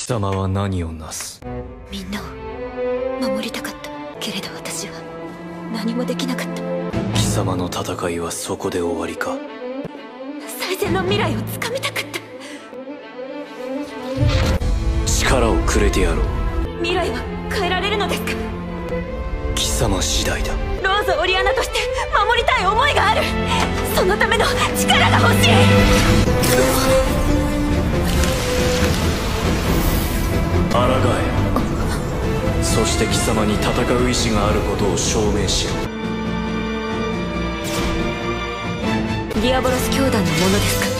貴様は何をなす？ みんなを守りたかったけれど、私は何もできなかった。 貴様の戦いはそこで終わりか？ 最善の未来をつかみたかった。 力をくれてやろう。 未来は変えられるのですか？ 貴様次第だ。 ローズ・オリアナとして守りたい思いがある。そのための力が欲しい。 抗え。そして貴様に戦う意志があることを証明しろ。 ディアボロス教団のものですか？